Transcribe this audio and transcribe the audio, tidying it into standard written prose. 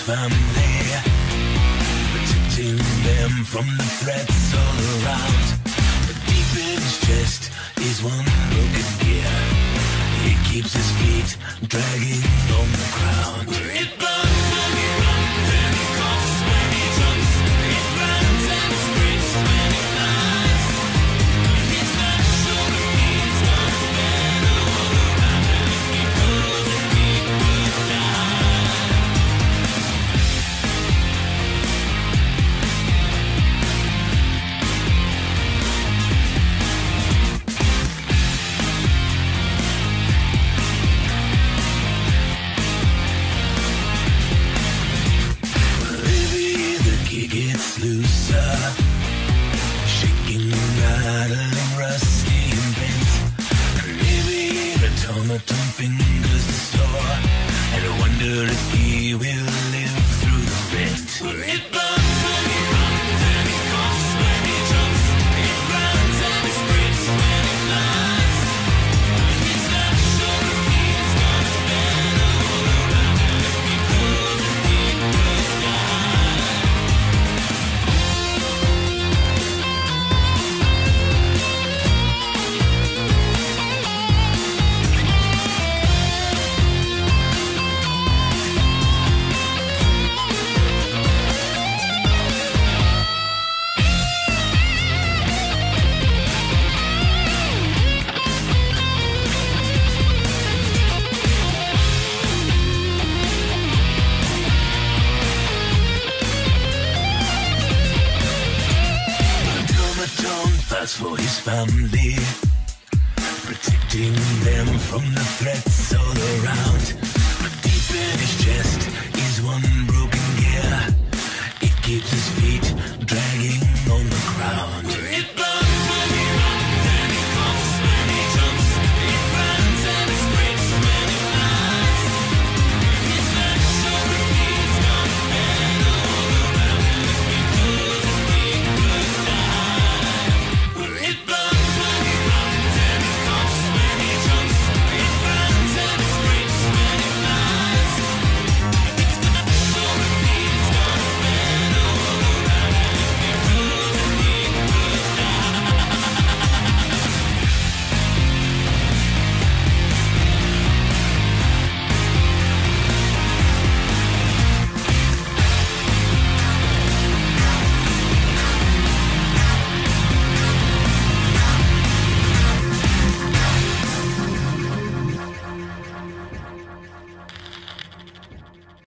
family, protecting them from the threats all around. But deep in his chest is one broken gear. It keeps his feet dragging on the ground. It burns and he runs and he coughs when he jumps. It burns and it screams when he flies. He's not sure if he's gonna better all around him if he goes and he will die. Gets looser, shaking, rattling, rusty and bent. And maybe the automaton fingers the saw, and I wonder if he will live through the rent. It burns and he runs and he coughs when he jumps. It runs and it screams when he flies. He's not sure if he's gonna better all around him if he goes and he will die. For his family, protecting them from the threats all around. But deep in his chest is one broken gear. It keeps his feet